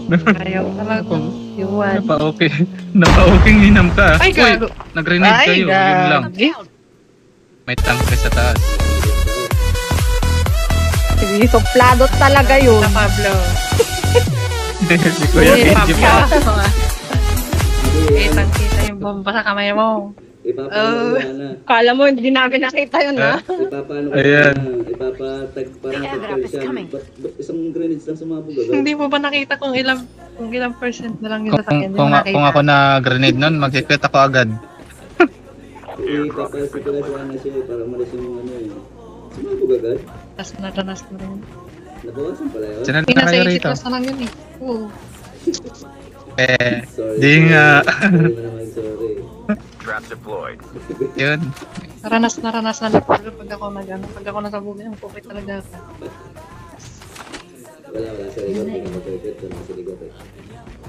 Ayaw talaga. Iwan. Napa-okay. Napa-okay hinam ka. Ay, gago. Nag-grenade kayo. Yun lang. May tank sa taas. Sige, suplado talaga yun. Sa Pablo. Si Kuya Kenji pa. Kitang-kita yung bomba sa kamay mo. Ipapaano na. Kala mo, hindi namin nakita yun, ha? Ipapaano ka Ayan. na. Ipapatag parang tagpal siya. Isang grenades lang sumabog agad. Hindi mo ba nakita kung ilang percent na lang yung sasakyan? Hindi mo nakita. Kung ako na grenade nun, mag-equip ako agad. Ipapasipula siya na siya para umalis yung ano eh. Sumabog agad. Tapos naranas na rin. Nabawasan pala yun. Sinal na Pinasa kayo 80 rito. plus na lang yun eh. Oo. Sorry. Di nga. Sorry na naman, sorry. Trap deployed. Yun. Naranas na Pablo pag ako pag ako nasabugin, ang pukit talaga ako. Wala sa likod. Hindi ka mag-repeat. Wala sa likod eh.